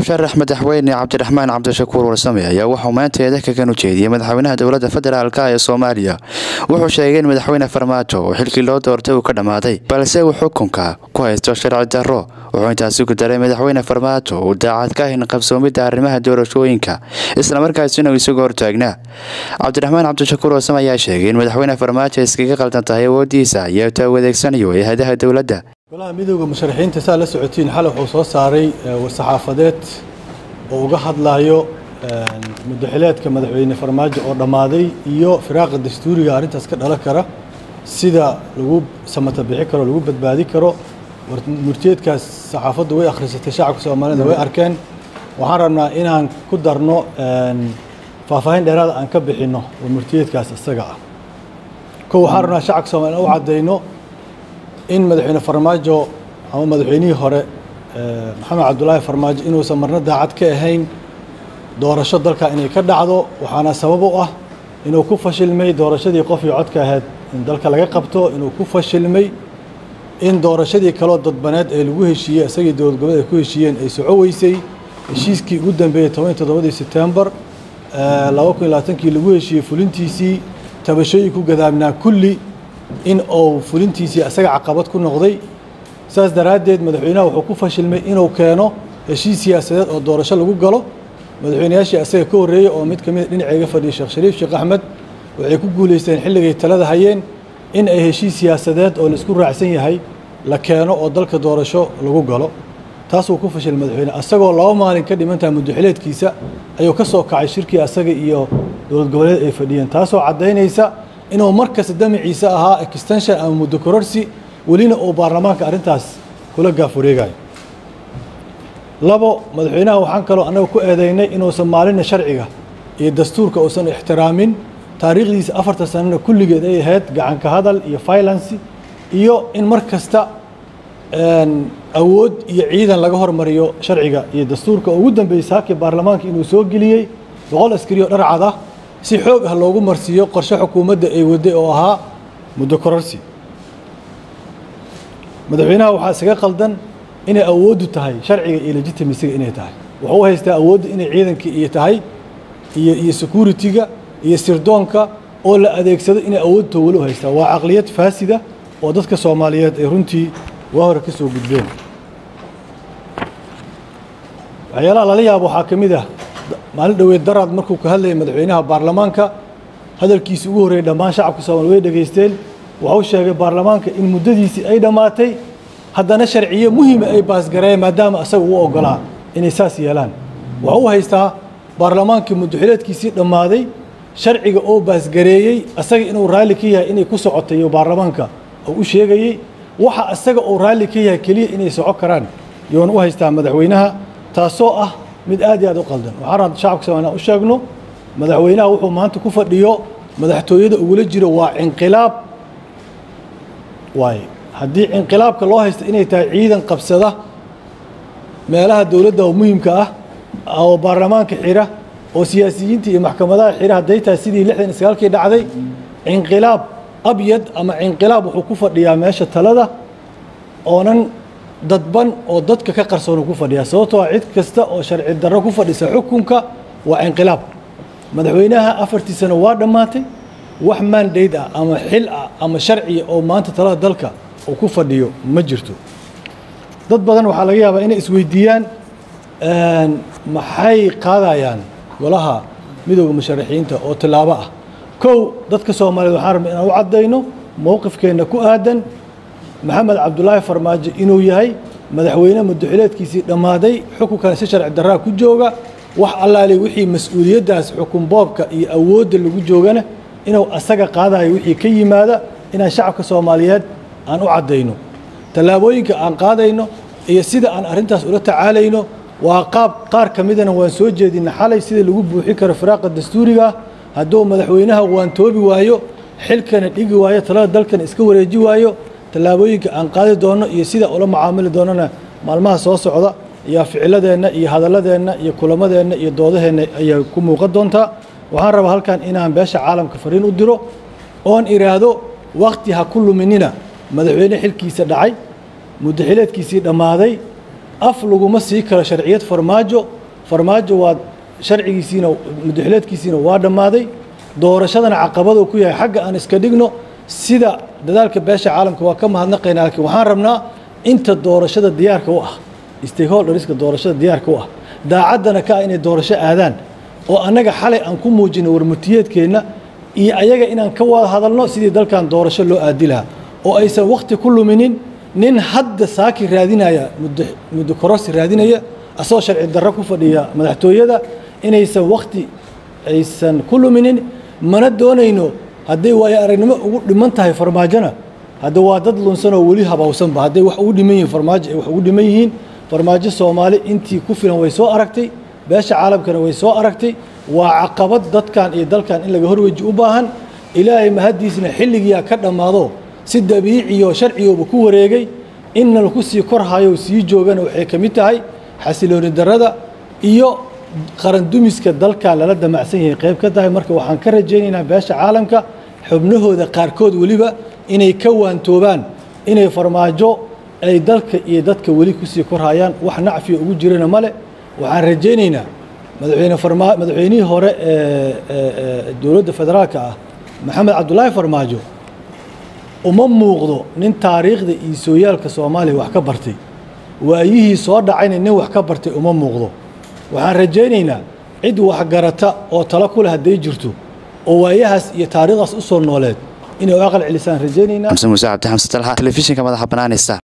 musharax madaxweyne cabdiraxmaan cabdishakuur warsame ayaa wuxuu maanta eedaha kaga jeediyay madaxweynaha dowladda federaalka ee Soomaaliya. Wuxuu sheegay in madaxweyne Farmaajo uu xilkii loo doortay uu ka dhamaaday, balse uu xukunka ku haysto sharci darro. Wuxuu intaas ku daray madaxweyne Farmaajo uu daacad ka ahayn qabsoomidda arrimaha doorashooyinka, isla markaasina uu isaga hortaagnaa. Cabdiraxmaan cabdishakuur warsame ayaa sheegay in madaxweyne Farmaajo iskaga qaldan tahay awoodiisa iyo uu adeegsanayo hay'adaha dowladda. golaha midowga musharaxiinta saa la socotiin xal wuxuu soo saaray war-saxaafadeed oo uga hadlayo madaxweynaha madaxweyne Farmaajo oo dhamaaday iyo firaaqa dastuuriga arintaas ka dhalan kara sida lagu samata bixi karo lagu badbaadi karo murtiyeedkaas saxaafaddu way akhrisatay shacabka Soomaaliyeed way arkeen waxaan rabnaa inaan ku darno faahfaahin dheeraad aan ka bixino murtiyeedkaas isaga ah waxaan rabnaa shacabka Soomaaliyeed u cadeyno in madaxweyne Farmaajo ama madaxweynihii hore Maxamed Cabdullaahi Farmaajo inuusan marna daacad ka ahayn doorasho dalka inay ka dhacdo waxaana sabab u ah inuu ku fashilmay doorashadii qof iyo codka ahayd in dalka laga qabto inuu ku fashilmay in doorashadii kale dadbaneed ee lagu heshiiyay asagii dowlad goboleed ay ku heshiiyeen ay soo weysay heshiiskii ugu dambeeyay 17 September 2020 lagu heshiiyay fulintiisii tabashooyin ku gadaamnaa kulli in uu fulintiisii asaga caqabad ku noqday saas daraadeed madaxweynaha wuxuu ku fashilmay inuu keeno heshiis siyaasadeed oo doorasho lagu galo madaxweynayaashii asaga ka horeeyay oo mid kamid dhinaciga fadhiya Sheekh Shariif Sheekh Axmed waxay ku guuleysteen xilligii talada hayeen in ay heshiis siyaasadeed oo la isku raacsan yahay la keeno oo dalka doorasho lagu galo taas uu ku fashilmay madaxweyne asagoo 2 maalin ka dhimantaa muddaxileedkiisa ayuu ka soo kacay shirkii asaga iyo dowlad goboleed ay fadhiyeen taasoo cadeynaysa inuu markas damaciisa ahaa extension ama muddo kororsi walina oo baarlamaanka arintaas kula gaafureegay labo madaxweynaha waxaan kaloo anagu ku eedeynay inuu Soomaalina sharciga iyo dastuurka uusan ixtiraamin taariikhdiisa 4 sano kulligeed ay ahayd gacan ka hadal iyo violence iyo in markasta awood iyo ciidan laga hormariyo sharciga iyo dastuurka ugu dambeeyay ka baarlamaanka inuu soo geliyay 100 askari oo dharcad ah si xoog ah loogu marsiyo qorshe xukuumadda ay waday oo ahaa muddo kororsi madaxweynaha waxa isaga qaldan inay awood u tahay sharciga iyo legitimacy inay tahay wuxuu haystaa awood inay ciidanka iyo tahay iyo security-ga iyo sirdoonka oo la adeegsado inay awood tawalo haystaa waa aqliyad faasida oo dadka Soomaaliyeed ay runtii waa hore ka soo gudbeen waxyaalaha la yaabo waxa kamid ah maalin dhaweed daraad markuu ka hadlayay madaxweynaha baarlamaanka hadalkiisa ugu horeeyay dhamaan shacabka Soomaaliyeed way dhageysteen wuxuu sheegay baarlamaanka in muddadiisii ay dhamaatay haddana sharciyo muhiim ay baas gareeyay maadaama asaga uu ogolaa inay saas yeelaan wuxuu haystaa baarlamaanka muddaxileedkiisii dhamaaday sharciga oo baas gareeyay asaga inuu raali ka yahay inay ku socotay baarlamaanka oo u sheegayay waxa asaga oo raali ka yahay kaliya inay soco karaan yoon u haystaa madaxweynaha taasoo ah mid aad iyo aad u qaldan waxaan shacabka Soomaaliyeed u sheegno madaxweynaha wuxuu maanta ku fadhiyo madaxtooyada ugu jiro waa inqilaab way haddii inqilaabka loo haysto inay tahay ciidan qabsada meelaha dawladda oo muhiimka ah oo baarlamaanka xira oo siyaasiyiinta iyo maxkamadaha xira haday tahay sidii 69kii dhacday inqilaab abyad ama inqilaab wuxuu ku fadhiyaa meesha talada oonan dadban oo dadka ka qarsoon ku fadhiya sababtoo ah cid kasta oo sharci darro ku fadhisa xukunka waa inqilaab madaxweynaha 4 sano waa dhamaatay wax mandate ah ama xil ah ama sharci oo maanta talada dalka oo ku fadhiyo ma jirto dad badan waxa laga yaabaa inay isweydiiyaan maxay qaadayaan golaha midowga musharaxiinta oo tilaabo ah dadka Soomaaliyeed waxaan rabnaa inaan u cadeyno mowqifkeena ku aadan Maxamed Cabdullaahi Farmaajo inuu yahay madaxweyne muddaxileedkiisii dhamaaday xukunkan si sharci darro ku jooga wax allaale wixii mas'uuliyadaas xukun boobka iyo awoodda lagu joogana inuu asaga qaadayo wixii ka yimaada inaan shacabka Soomaaliyeed aan u cadeyno talaabooyinka aan qaadayno iyo sida aan arintaas ula tacaalayno waa qaar kamidana waan soo jeedinay xalay sida lagu buuxi karo firaaqa dastuuriga hadduu madaxweynaha waan toobi waayo xilkana dhigi waayo talada dalkan iska wareeji waayo talaabooyinka aan qaadi doono iyo sida ula macaamili doonana maalmaha soo socda iyo ficiladeena iyo hadaladeena iyo kulamadeena iyo doodaheena ayaa ku muuqan doonta waxaan rabaa halkan inaan beesha caalamka fariin u diro oon iraado waqti ha ku luminina madaxweyne xilkiisa dhacay muddaxileedkiisii dhamaaday af laguma sii karo sharciyad Farmaajo farmaajo waa sharcigiisiina muddaxileedkiisiina waa dhammaaday doorashadana caqabado ku yahay xagga aan iska dhigno sida dadaalka beesha caalamka waa ka mahadnaqaynaa laakiin waxaan rabnaa inta doorashada diyaarka u ah stakeholderska doorashada diyaarka u ah daacaddana ka ah inay doorasho aadaan oo annaga xalay aan ku muujino warmutiyeedkeenna iyo ayaga inaan ka wada hadalno sidii dalkan doorasho loo aadi lahaa oo aysan wakhti ku luminin nin hadda saaki raadinaya muddo kororsi raadinaya asoo sharci darro ku fadhiya madaxtooyada inaysan wakhti aysan ku luminin mana doonayno hadday waayo aragnimo ugu dhiman tahay farmaajona hadda waa dad lunsan oo weli habawsanba hadday wax ugu dhiman yihiin farmaajo ay wax ugu dhiman yihiin farmaajo Soomaali intii ku filan way soo aragtay beesha caalamkana way soo aragtay waa caqabad dadkan iyo dalkan in laga horweji u baahan ilaahay mahadiisna xilligiya ka dhamaado si dabiici iyo sharciyooba ku wareegay inna lagu sii korhayo sii joogana waxay kamid tahay xasilooni darada iyo qaran dumiska dalka lala damacsan yahay qayb ka tahay marka waxaan ka rajaynaynaa beesha caalamka xubnahooda qaarkood waliba inay ka waantoobaan inay farmaajo ay dalka iyo dadka wali ku sii korhayaan wax nacfi ugu jirana male waxaan rajaynaynaa madaxweynihii hore dowladda federaalka ah maxamed cabdullaahi farmaajo uma muuqdo nin taariikhda iyo sooyaalka Soomaaliya wax ka bartay waayihii soo dhacayna nin wax ka bartay uma muuqdo waxaan rajaynaynaa cid wax garata oo tala ku leh haday jirto oo waayahaas iyo taariikhdaas u soo nooleed inay aqal cilisaan rajaynaynaa Musa Abdi Xamse Talha telefishinka madaxa banaanaysa